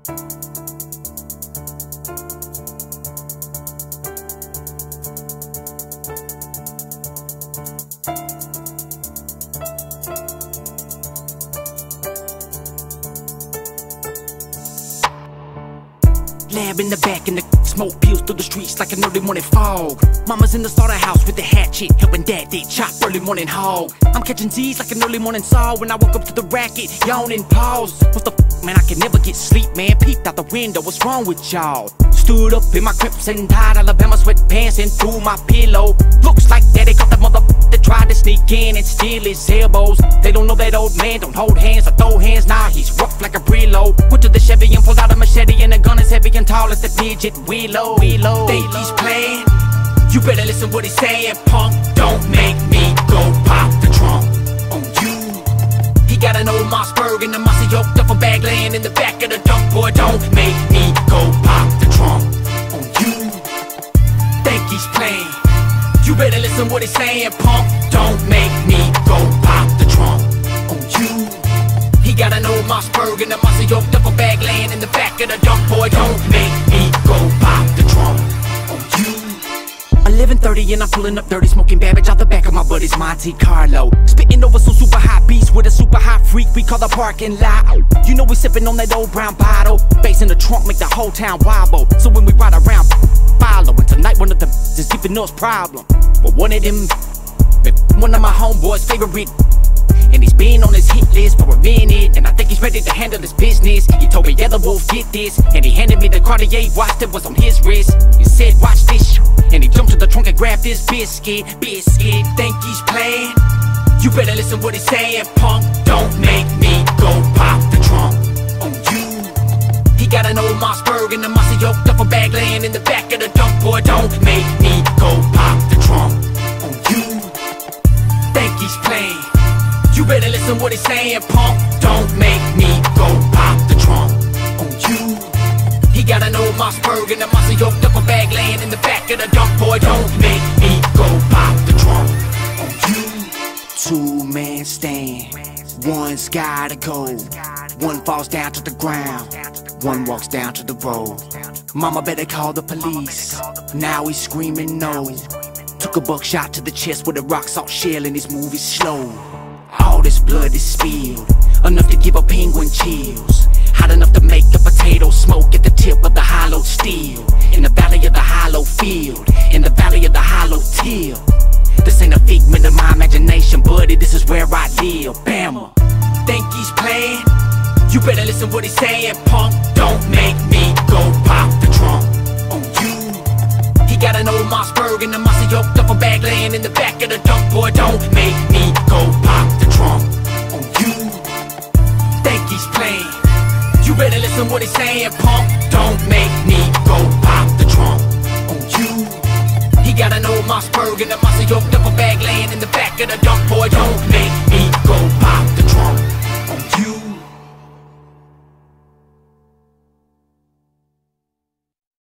Lab in the back and the smoke peels through the streets like an early morning fog. Mama's in the slaughterhouse with the hatchet, helping dad dig chop early morning hog. I'm catching Z's like an early morning saw when I woke up to the racket, yawning pause. What the f, man, I can never get sleep, man. Peeped out the window, what's wrong with y'all? Stood up in my crimson tide, Alabama sweatpants and threw my pillow. Looks like daddy caught the mother that tried to sneak in and steal his elbows. They don't know that old man don't hold hands or throw hands, nah, he's rough like a Brillo. Went to the Chevy and pulled out a machete and the gun is heavy and tall as the fidget Willow. Think he's playing? You better listen what he's saying, punk. Don't make me go pop the trunk on you. He got an old Mossberg and a Mossy yoked up a bag laying in the back of the dump. Boy, don't make me go pop the trunk on you. Think he's playing? You better listen what he's saying, punk. Don't make me go pop the trunk on you. He got an old Mossberg and a Mossy yoked up a bag laying in the back of the dump. Boy, don't make me go pop the trunk on you. 11:30 and I'm pulling up dirty, smoking Babbage out the back of my buddy's Monte Carlo. Spitting over some super hot beats with a super hot freak we call the parking lot. You know we sipping on that old brown bottle. Bass in the trunk make the whole town wobble. So when we ride around, follow. And tonight one of them is giving us problem. But one of them, one of my homeboys' favorite. And he's been on his hit list for a minute, and I think he's ready to handle his business. He told me, Yelawolf, get this. And he handed me the Cartier watch that was on his wrist. He said, watch this. And he jumped to the trunk and grabbed this biscuit. Think he's playing? You better listen what he's saying, punk. Don't make me go pop the trunk on you. He got an old Mossberg and a Mossy yoked up a bag laying in the back of the dump. Boy, don't make me go pop the trunk on you. Think he's playing? You better listen what he's saying, punk. Don't make me go pop the trunk on you. He got an old Mossberg and a Mossy yoked up a bag laying in the back of the dump. Boy, don't make me go pop the trunk on you. Two-man stand, one's gotta go. One falls down to the ground, one walks down to the road. Mama better call the police, now he's screaming no. Took a buckshot to the chest with a rock salt shell and his move is slow. All this blood is spilled, enough to give a penguin chills. Hot enough to make the potato smoke at the tip of the hollow steel. In the valley of the hollow field, in the valley of the hollow till. This ain't a figment of my imagination, buddy, this is where I live. Bama. Think he's playing? You better listen what he's saying, punk. Don't make me go pop the trunk on you. He got an old Mossberg and a Mossy yoked up a bag laying in the back of the dump. Boy, don't make me go pop the trunk on you. Think he's playing? You better listen what he's saying, punk. Don't make me go pop the trunk on you. He got an old Mossberg and a Mossy yoked up a bag laying in the back of the dump. Boy, don't make me go pop